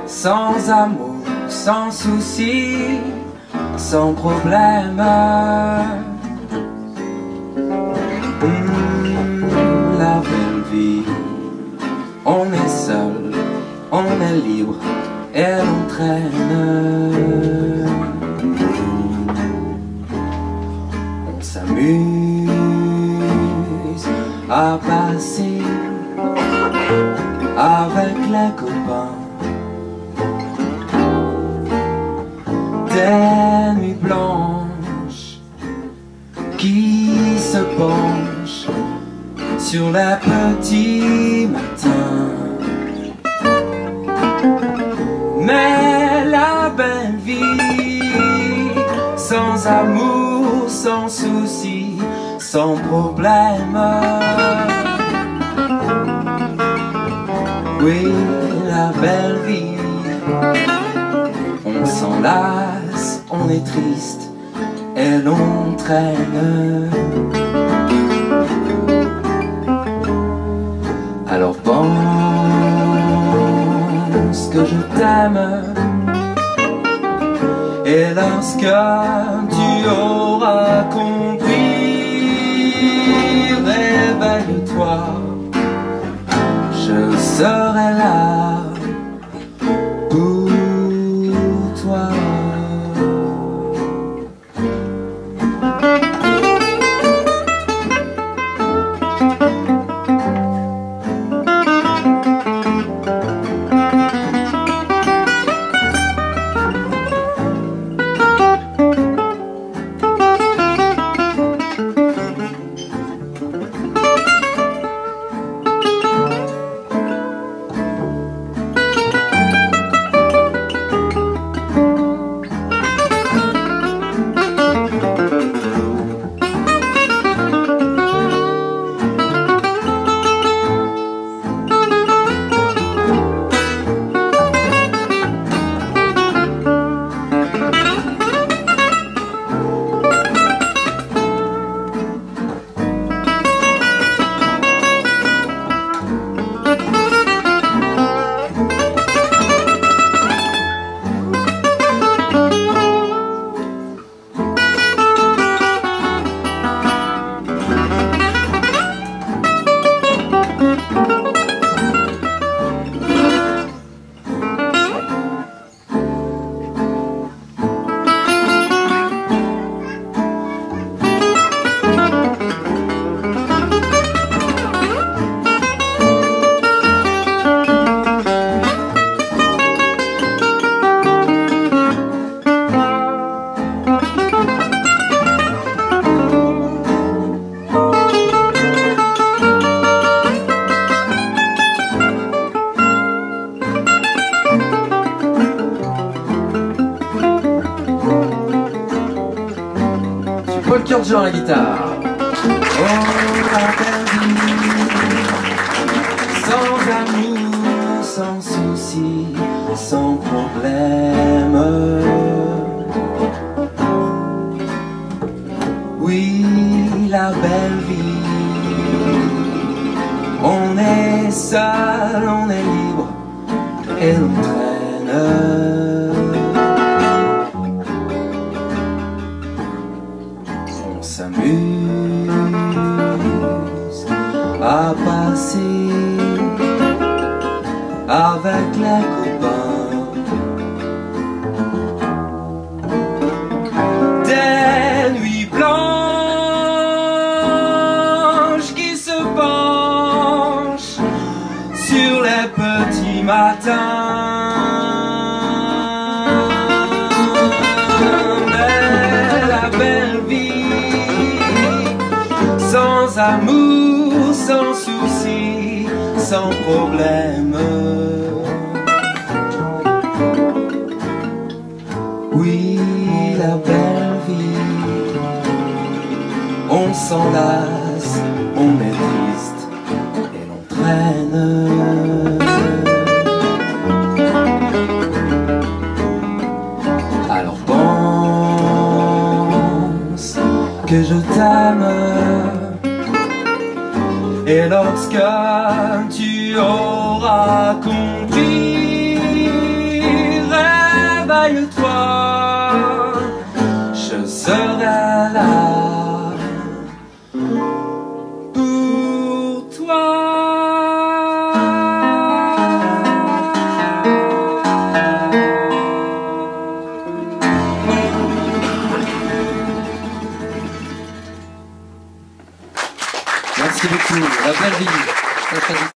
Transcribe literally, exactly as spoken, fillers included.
sans amour, sans souci, sans problème. Mmh, la belle vie, on est seul, on est libre et l'on traîne. On s'amuse à passer avec les copains des nuits blanches qui se penchent sur les petits matins. Mais la belle vie, sans amour, sans souci, sans problème. Oui, la belle vie, on s'enlace, on est triste et l'on traîne. Alors pense que je t'aime, et lorsque tu auras compris, réveille-toi, je serai là pour toi. kurkdjian à la guitare. Oh, la belle vie, sans amour, sans souci, sans problème. Oui, la belle vie, on est seul, on est libre et l'on traîne. On s'amuse à passer avec les copains des nuits blanches qui se penchent sur les petits matins. Mais la belle vie, sans amour, sans souci, sans problème. Oui, la belle vie, on s'enlace, on est triste et l'on traîne. Alors pense que je t'aime, et lorsque tu auras compris, travaille-toi, je serai là pour toi. Merci beaucoup, la Belle Vie.